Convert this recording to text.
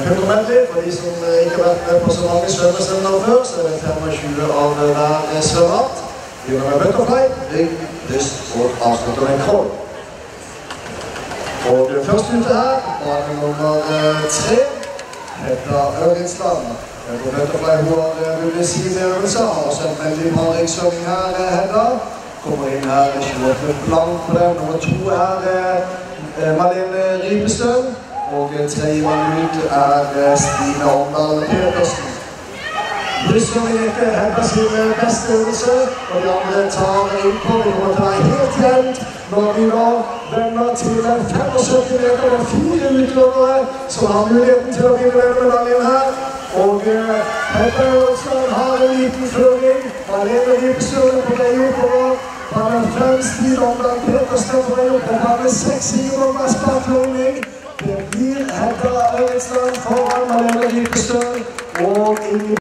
100 for de som ikke har vært med på så mange svømmestevner før, så er det 25 av hver svømmeart. Begynner med butterfly, rygg, bryst og avslutter med crawl. Og først ute her, bane nummer 3, heter Ørritsland. På butterfly hun har mulig sideøvelser, har også en veldig bra ryggsvømming her, Hedda. Kommer inn her, 28 blank på den. Nummer 2 er Malene Rybestøl. Og tredjemann ut er Stine Omdal Petersen. Brystsvømming er ikke Hedda sin beste øvelse, og de andre tar innpå. Vi må ta helt jevnt når vi nå vender til 75 meter og 4 utøvere som har muligheten til å vinne denne medaljen her. Og Hedda Ørritsland har en liten føring. Malene Rybestøl på vei oppover. Bane 5 Stine Omdal Petersen på vei opp. Bane 6 Ingeborg Vestberg Fløyning. Det blir Hedda Ørritsland foran Malene Rybestøl og Ingeborg